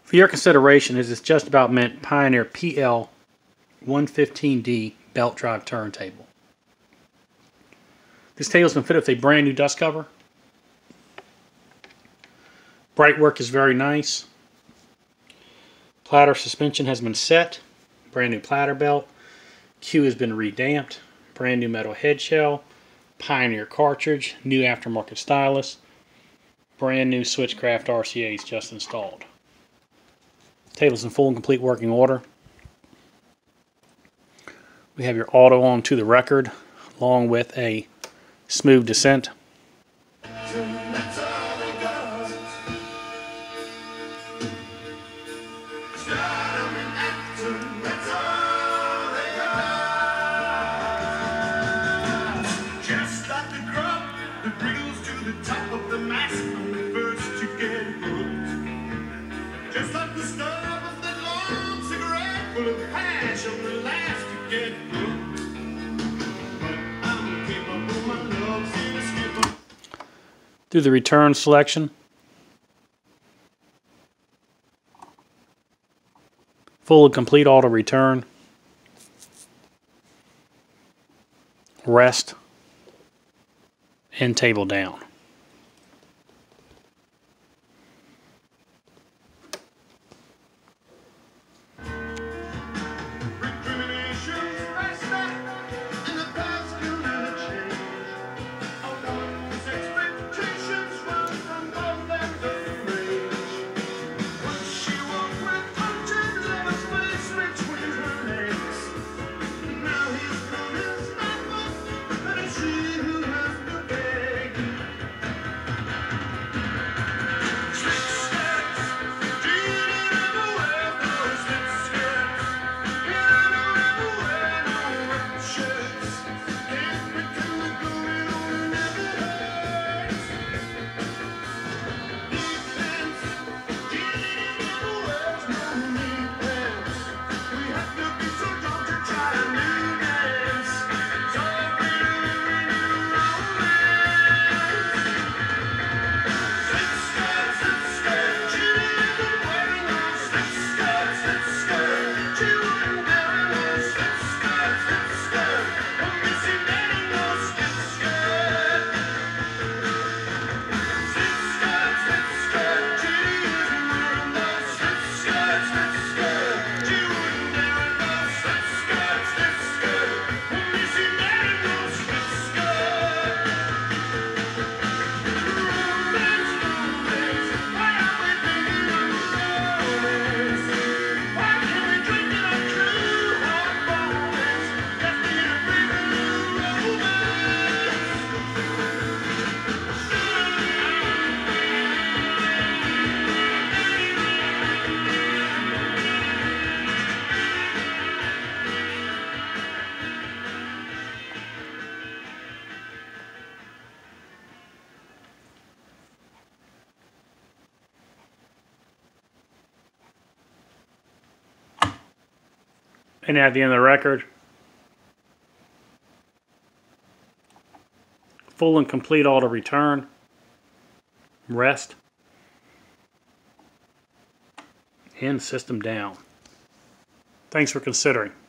For your consideration, this is just about meant Pioneer PL 115D belt drive turntable. This table has been fitted with a brand new dust cover. Bright work is very nice. Platter suspension has been set. Brand new platter belt. Q has been redamped. Brand new metal head shell. Pioneer cartridge. New aftermarket stylus. Brand new Switchcraft RCAs just installed. Table's in full and complete working order. We have your auto on to the record, along with a smooth descent. Through the return selection, full and complete auto return, rest, and table down. And at the end of the record, full and complete auto return, rest, and system down. Thanks for considering.